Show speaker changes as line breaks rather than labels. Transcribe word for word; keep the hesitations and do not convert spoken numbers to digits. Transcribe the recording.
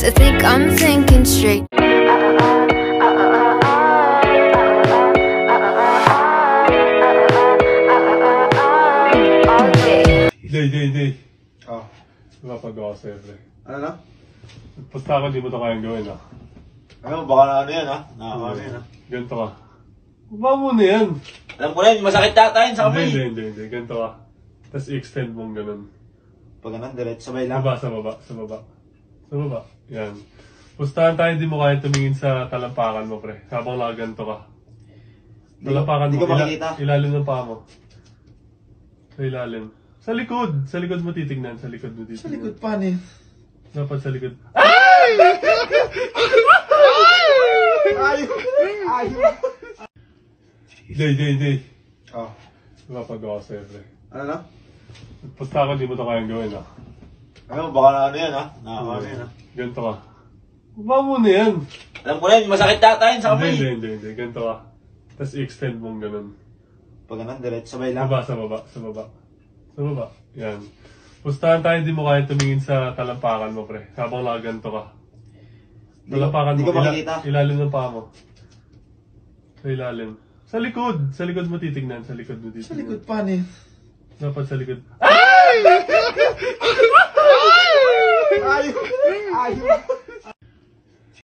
I think I'm thinking straight.
Hindi, hindi, hindi.
Oh.
Napagawa sa'yo, pre.
Ano na?
Basta ako, di mo ito kayang gawin, ha?
Ano, baka na ano yan, ha? Nakakano yan, ha?
Ganito ka. Baba mo na yan.
Alam ko na yun, masakit yata yun sa
Hindi,
kamay.
hindi, hindi, hindi. Ganito ka. Tapos i-extend mong ganun.
Pag ganun, diretso sabay lang.
Baba, sa baba, sa baba. Sa baba. Yan. Pustahan tayo, di mo kaya tumingin sa talampakan mo, pre. Habang nakaganto ka. Talampakan
Di
mo,
ko makikita.
ila ilalim ng paa mo. Sa ilalim. Sa likod. Sa likod mo titignan. Sa likod mo titignan.
Sa likod pa, eh.
Dapat sa likod.
Ayaw! Ayaw!
Hindi, hindi, hindi.
Oh.
Napagawa sa'yo, pre.
Ano na?
Pusta ako, di mo ito kayang gawin, ha?
Ano, baka na ano yan, ha? Nakakano yan, ha?
Ganito ka. Baba mo na yan.
Alam ko na yun, masakit yata yun sa
Hindi,
kamay.
hindi, hindi, hindi. Ganito ka. Tapos i-extend mong ganun.
Pag ganun, diretso sabay lang.
Baba, sa baba, sa baba. Sa baba. Yan. Pustahan tayo, di mo kaya tumingin sa talampakan mo, pre. Habang nakaganto ka.
Di ko-
Talampakan
di
mo,
ko makikita.
ilalim ng paa mo. Sa ilalim. Sa likod. Sa likod mo titignan. Sa likod mo titignan.
Sa likod pa, eh.
Dapat sa likod.
Ayaw! Ayaw!